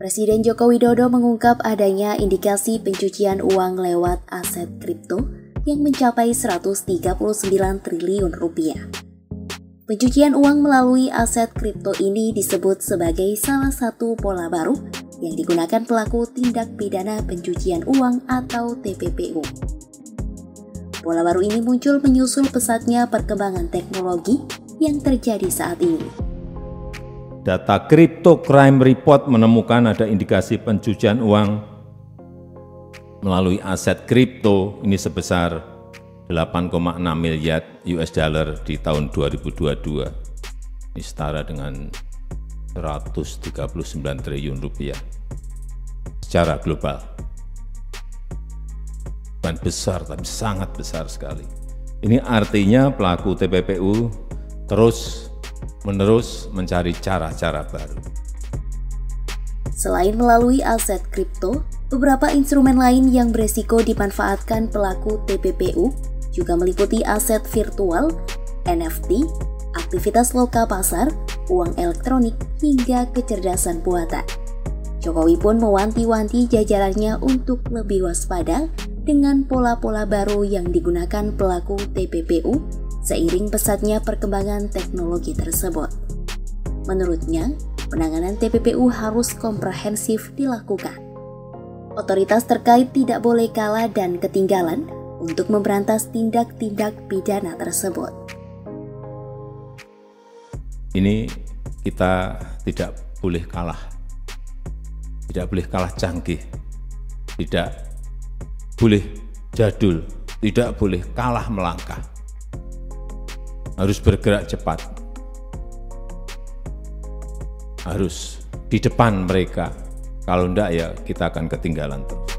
Presiden Joko Widodo mengungkap adanya indikasi pencucian uang lewat aset kripto yang mencapai 139 triliun rupiah. Pencucian uang melalui aset kripto ini disebut sebagai salah satu pola baru yang digunakan pelaku tindak pidana pencucian uang atau TPPU. Pola baru ini muncul menyusul pesatnya perkembangan teknologi yang terjadi saat ini. Data Crypto Crime Report menemukan ada indikasi pencucian uang melalui aset kripto ini sebesar 8,6 miliar US dollar di tahun 2022. Ini setara dengan 139 triliun rupiah secara global. Bukan besar, tapi sangat besar sekali. Ini artinya pelaku TPPU terus-menerus mencari cara-cara baru. Selain melalui aset kripto, beberapa instrumen lain yang beresiko dimanfaatkan pelaku TPPU juga meliputi aset virtual, NFT, aktivitas lokal pasar, uang elektronik, hingga kecerdasan buatan. Jokowi pun mewanti-wanti jajarannya untuk lebih waspada dengan pola-pola baru yang digunakan pelaku TPPU seiring pesatnya perkembangan teknologi tersebut. Menurutnya, penanganan TPPU harus komprehensif dilakukan. Otoritas terkait tidak boleh kalah dan ketinggalan untuk memberantas tindak-tindak pidana tersebut. Ini kita tidak boleh kalah canggih, tidak boleh jadul, tidak boleh kalah melangkah. Harus bergerak cepat, harus di depan mereka. Kalau enggak ya kita akan ketinggalan terus.